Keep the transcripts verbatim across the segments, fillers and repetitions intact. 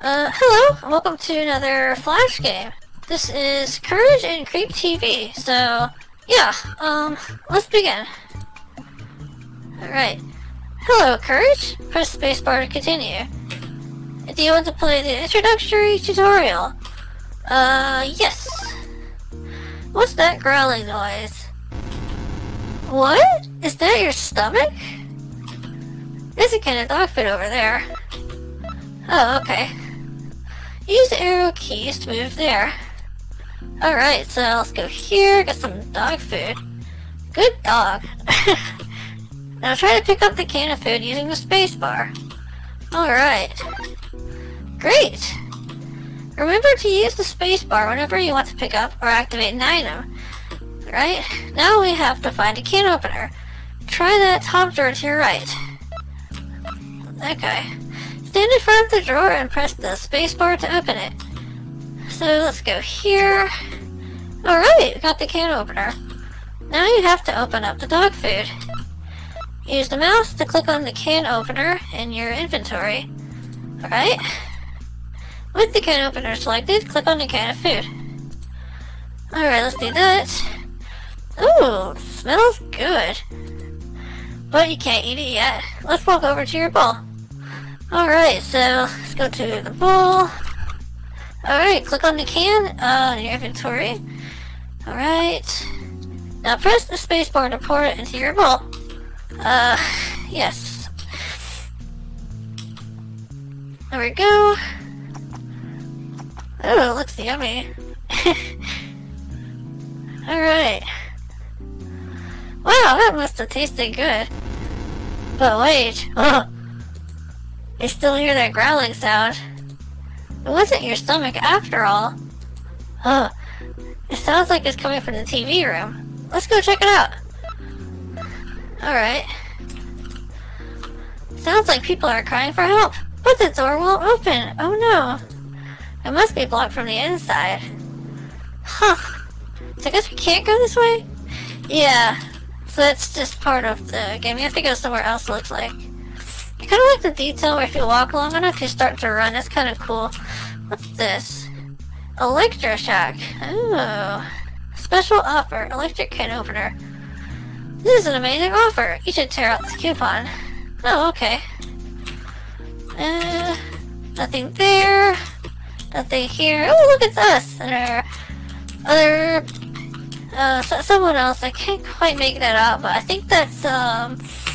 Uh, hello, and welcome to another Flash game. This is Courage and Creep T V, so, yeah, um, let's begin. Alright. Hello, Courage. Press spacebar to continue. Do you want to play the introductory tutorial? Uh, yes. What's that growling noise? What? Is that your stomach? There's a kind of dog food over there. Oh, okay. Use the arrow keys to move there. Alright, so let's go here, get some dog food. Good dog. Now try to pick up the can of food using the spacebar. Alright. Great! Remember to use the spacebar whenever you want to pick up or activate an item. Right? Now we have to find a can opener. Try that top drawer to your right. Okay. Stand in front of the drawer and press the spacebar to open it. So let's go here. Alright, we got the can opener. Now you have to open up the dog food. Use the mouse to click on the can opener in your inventory. Alright. With the can opener selected, click on the can of food. Alright, let's do that. Ooh, smells good. But you can't eat it yet. Let's walk over to your bowl. Alright, so let's go to the bowl. Alright, click on the can uh, in your inventory. Alright. Now press the spacebar to pour it into your bowl. Uh, yes. There we go. Oh, it looks yummy. Alright. Wow, that must have tasted good. But wait, oh. I still hear that growling sound. It wasn't your stomach after all. Oh, it sounds like it's coming from the T V room. Let's go check it out. Alright. Sounds like people are crying for help, but the door won't open. Oh no. It must be blocked from the inside. Huh. So I guess we can't go this way? Yeah. So that's just part of the game. You have to go somewhere else, it looks like. I kind of like the detail where if you walk long enough, you start to run. That's kind of cool. What's this? Electroshock. Oh. Special offer. Electric can opener. This is an amazing offer. You should tear out this coupon. Oh, okay. Uh, nothing there. Nothing here. Oh, look at this. There are other... Uh, so someone else. I can't quite make that out, but I think that's, um...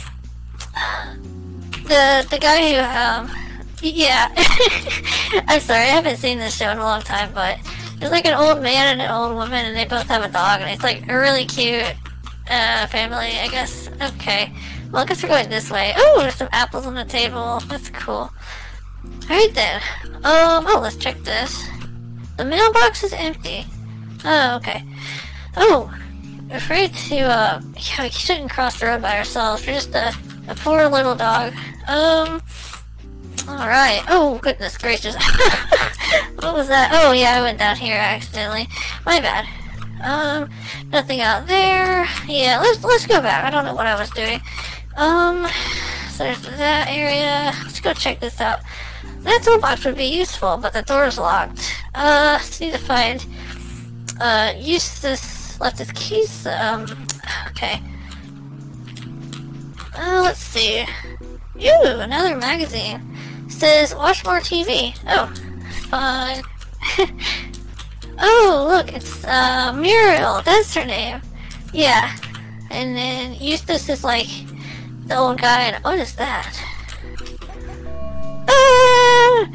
The, the guy who, um... Yeah. I'm sorry, I haven't seen this show in a long time, but... There's like an old man and an old woman, and they both have a dog, and it's like a really cute, uh, family, I guess. Okay. Well, I guess we're going this way. Oh, there's some apples on the table. That's cool. Alright then. Um, oh, let's check this. The mailbox is empty. Oh, okay. Oh, we're afraid to, uh, yeah, we shouldn't cross the road by ourselves. We're just a, a poor little dog. Um, alright. Oh, goodness gracious. What was that? Oh, yeah, I went down here accidentally. My bad. Um, nothing out there. Yeah, let's, let's go back. I don't know what I was doing. Um, so there's that area. Let's go check this out. That toolbox would be useful, but the door's locked. Uh, let's need to find, uh, Eustace left his keys. Um, okay. Uh, let's see. Ooh, another magazine. Says, watch more T V. Oh, fun. Oh, look, it's, uh, Muriel. That's her name. Yeah. And then Eustace is like the old guy, and what is that? Ah!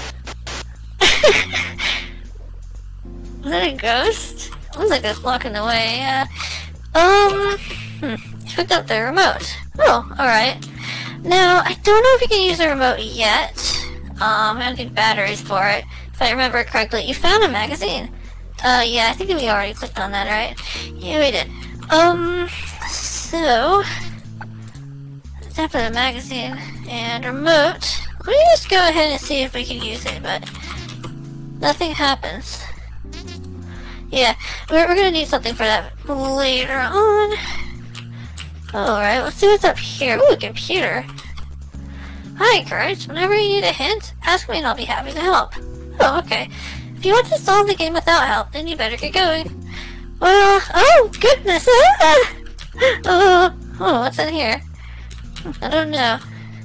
Was that a ghost? It looks like it's blocking the way, yeah. Um, hmm. You picked up the remote. Oh, alright. Now, I don't know if you can use the remote yet. Um, I don't need batteries for it. If I remember correctly, you found a magazine. Uh, yeah, I think we already clicked on that, right? Yeah, we did. Um, so... Tap for the magazine and remote. Let me just go ahead and see if we can use it, but... Nothing happens. Yeah, we're, we're gonna need something for that later on. Alright, let's see what's up here. Ooh, a computer. Hi, Courage. Whenever you need a hint, ask me and I'll be happy to help. Oh, okay. If you want to solve the game without help, then you better get going. Well, oh, goodness. Ah! Oh, oh, what's in here? I don't know.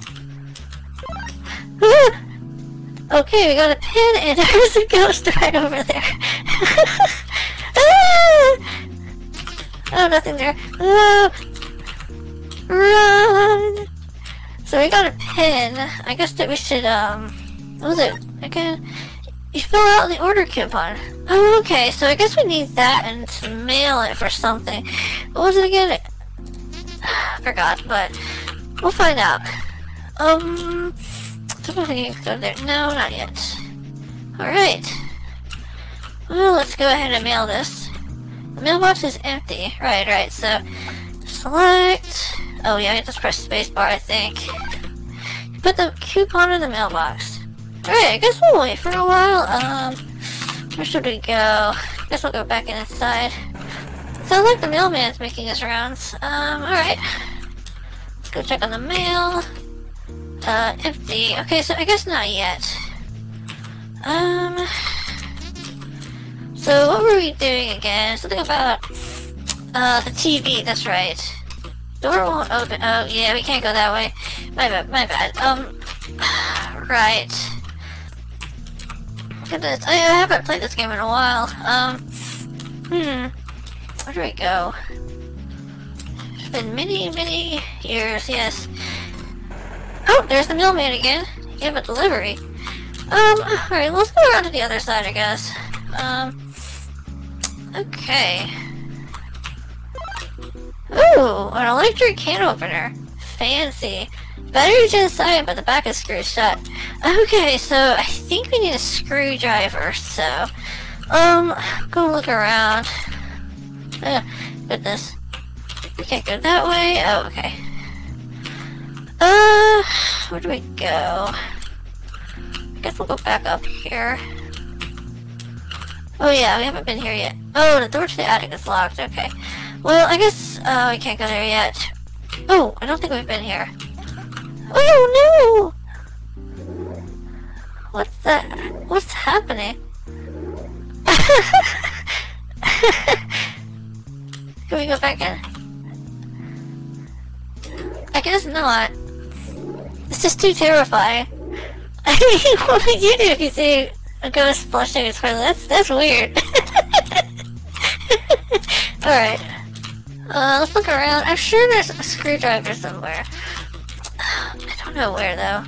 Ah! Okay, we got a pin and there's a ghost right over there. Ah! Oh, nothing there. Oh, run! So we got a pin. I guess that we should, um, what was it? Again, you fill out the order coupon. Oh, okay, so I guess we need that and to mail it for something. What was it again? I forgot, but we'll find out. Um, somebody can go there. No, not yet. Alright. Well, let's go ahead and mail this. The mailbox is empty. Right, right, so select. Oh, yeah, I just press spacebar, I think. Put the coupon in the mailbox. Alright, I guess we'll wait for a while. Um, where should we go? I guess we'll go back inside. Sounds like the mailman's making his rounds. Um, alright. Let's go check on the mail. Uh, empty. Okay, so I guess not yet. Um, so what were we doing again? Something about, uh, the T V, that's right. Door won't open. Oh, yeah, we can't go that way. My bad, my bad. Um, right. Goodness, I haven't played this game in a while. Um, hmm. Where do we go? It's been many, many years, yes. Oh, there's the mailman again. He gave a delivery. Um, alright, let's go around to the other side, I guess. Um, okay. Ooh, an electric can opener. Fancy. Battery's inside, but the back is screwed shut. Okay, so I think we need a screwdriver, so... Um, go look around. Oh, goodness. We can't go that way? Oh, okay. Uh, where do we go? I guess we'll go back up here. Oh yeah, we haven't been here yet. Oh, the door to the attic is locked, okay. Well, I guess, uh, we can't go there yet. Oh, I don't think we've been here. Oh no! What's that? What's happening? Can we go back in? I guess not. It's just too terrifying. I mean, what would you do if you see a ghost flushing its toilet? That's, that's weird. Alright. Uh, let's look around. I'm sure there's a screwdriver somewhere. I don't know where, though.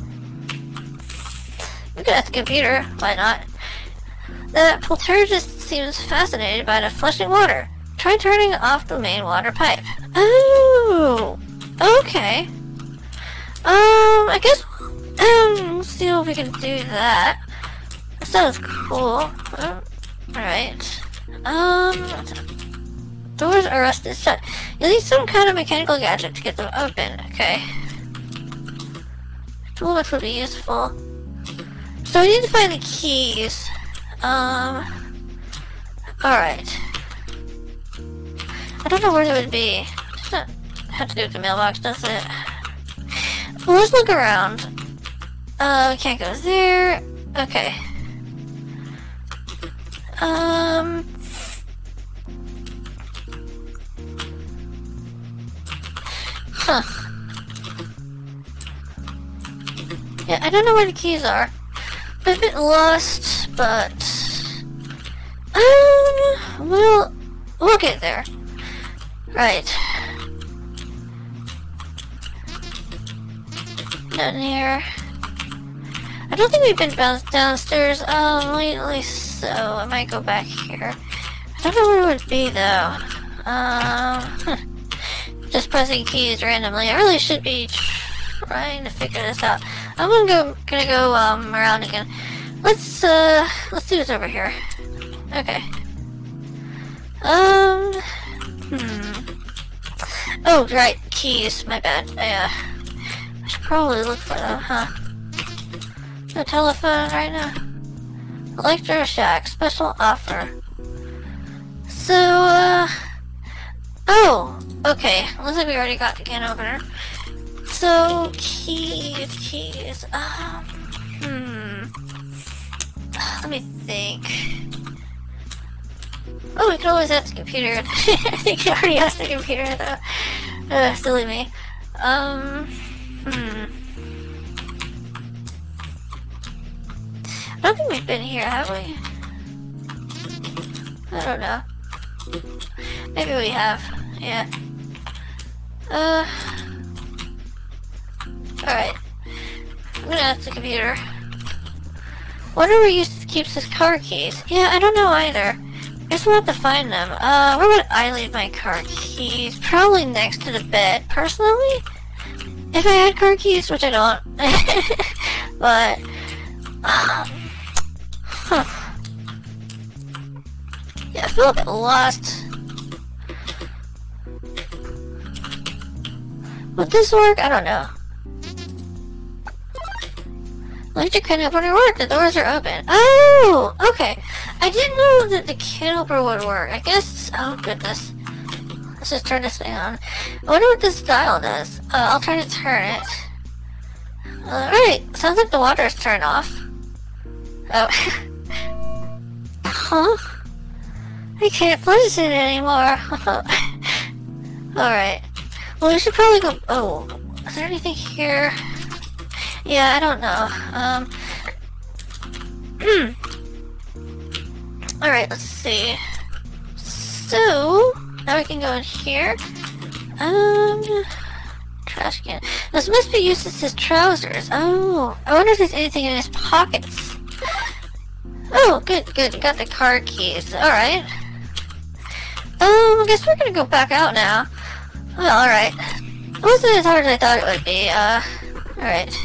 We could ask the computer. Why not? The poltergeist seems fascinated by the flushing water. Try turning off the main water pipe. Oh! Okay. Um, I guess um, let's see if we can do that. That sounds cool. Um, Alright. Um, doors are rusted shut. You'll need some kind of mechanical gadget to get them open. Okay. Toolbox would be useful. So we need to find the keys. Um, alright. I don't know where they would be. Does not have to do with the mailbox, does it? Well, let's look around. Uh, we can't go there. Okay. Um... Huh. Yeah, I don't know where the keys are. I'm a bit lost, but... Um, we'll... We'll get there. Right. Down here. I don't think we've been bounced downstairs, um, lately, so I might go back here. I don't know where it would be, though. Um, huh. Just pressing keys randomly. I really should be trying to figure this out. I'm gonna go, gonna go, um, around again. Let's, uh, let's do this over here. Okay. Um, hmm. Oh, right, keys, my bad. I, uh, I should probably look for them, huh? No telephone right now. Electro Shack, special offer. So, uh, oh, okay. Looks like we already got the can opener. So, keys, keys, um, hmm, let me think. Oh, we can always ask the computer. I think I already asked the computer, though. Uh, silly me. Um, hmm. I don't think we've been here, have we? I don't know. Maybe we have, yeah. Uh, alright. I'm gonna ask the computer. Whatever uses keeps his car keys. Yeah, I don't know either. Guess we'll have to find them. Uh, where would I leave my car keys? Probably next to the bed. Personally, if I had car keys, which I don't. But, um, huh. Yeah, I feel a bit lost. Would this work? I don't know. Electric can opener work. The doors are open. Oh, okay. I didn't know that the can opener would work. I guess. Oh goodness. Let's just turn this thing on. I wonder what this dial does. Uh, I'll try to turn it. Alright. Sounds like the water is turned off. Oh. Huh? I can't flush it anymore. Alright. Well, we should probably go. Oh, is there anything here? Yeah, I don't know. Um. Alright, let's see. So, now we can go in here. Um. Trash can. This must be used as his trousers. Oh, I wonder if there's anything in his pockets. Oh, good, good. Got the car keys. Alright. Um, I guess we're gonna go back out now. Well, alright. It wasn't as hard as I thought it would be. Uh, alright.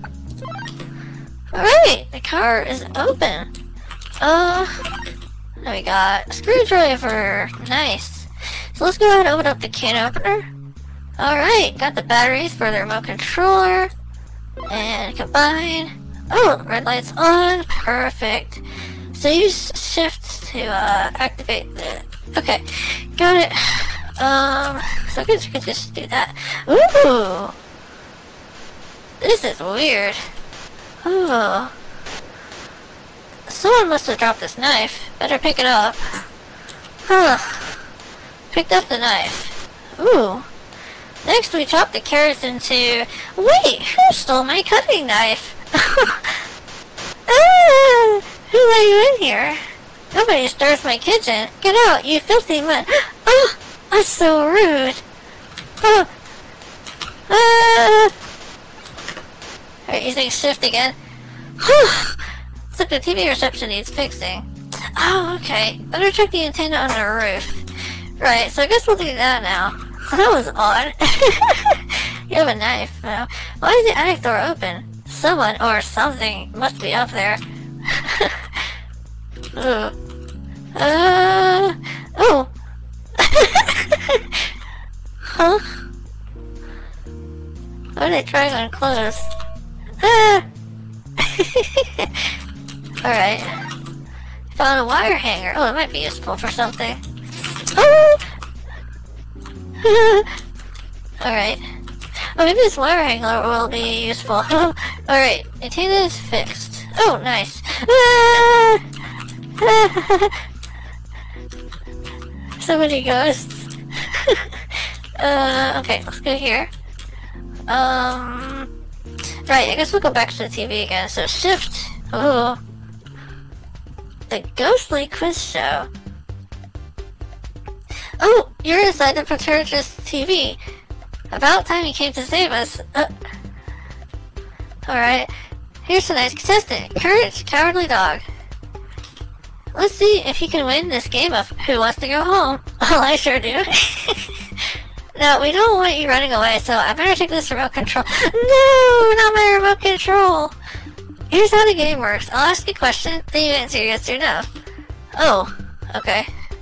Alright, the car is open. Uh, now we got a screwdriver. Nice. So let's go ahead and open up the can opener. Alright, got the batteries for the remote controller. And combine. Oh, red light's on. Perfect. So use shift to uh, activate the... Okay, got it. Um, so I guess we could just do that. Ooh! This is weird. Oh. Someone must have dropped this knife. Better pick it up. Huh. Picked up the knife. Ooh. Next we chop the carrots into... Wait! Who stole my cutting knife? Ah! Who let you in here? Nobody stirs my kitchen. Get out, you filthy man. Oh! That's so rude. Oh. Ah! Alright, using shift again. Looks like the T V reception needs fixing. Oh, okay. Better check the antenna on the roof. Right, so I guess we'll do that now. That was odd. You have a knife. Uh, why is the attic door open? Someone or something must be up there. Ooh. Uh. Oh. Huh? Why are they trying on clothes? Ah. Alright. Found a wire hanger. Oh, it might be useful for something. Oh! Alright. Oh, maybe this wire hanger will be useful. Alright, antenna is fixed. Oh, nice. So many ghosts. uh, okay, let's go here. Um, right, I guess we'll go back to the T V again. So shift. Oh, the ghostly quiz show. Oh, you're inside the Protergist T V. About time you came to save us. Uh, Alright, here's a nice contestant. Courage, cowardly dog. Let's see if he can win this game of Who Wants to Go Home. Well, I sure do. No, we don't want you running away, so I better take this remote control. No, not my remote control. Here's how the game works. I'll ask you a question, then you answer yes or no. Oh, okay.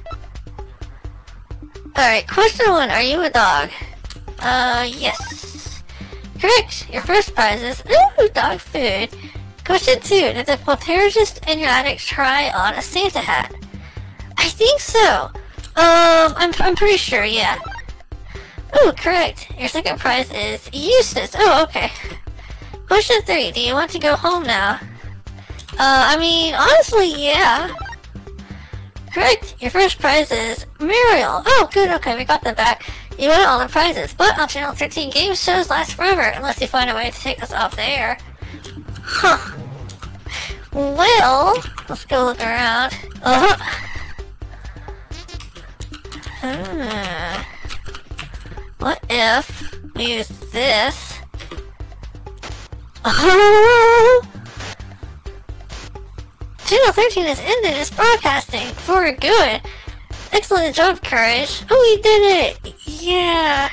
Alright, question one, are you a dog? Uh, yes. Correct, your first prize is, ooh, dog food. Question two, did the poltergeist in your attic try on a Santa hat? I think so. Um, I'm, I'm pretty sure, yeah. Oh, correct. Your second prize is Eustace. Oh, okay. Question three. Do you want to go home now? Uh, I mean, honestly, yeah. Correct. Your first prize is Muriel. Oh, good. Okay, we got that back. You won all the prizes, but on Channel thirteen, game shows last forever unless you find a way to take us off the air. Huh. Well, let's go look around. Uh-huh. Hmm. What if we use this? Oh! Channel thirteen has ended its broadcasting for good. Excellent job, Courage. Oh, we did it! Yeah.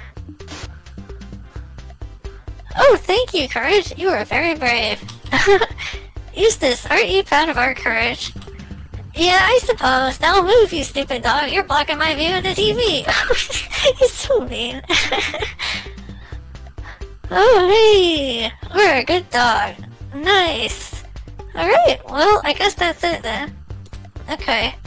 Oh, thank you, Courage. You are very brave. Eustace, aren't you proud of our courage? Yeah, I suppose. Now move, you stupid dog. You're blocking my view of the T V. He's so mean. Oh, hey. We're a good dog. Nice. Alright, well, I guess that's it then. Okay.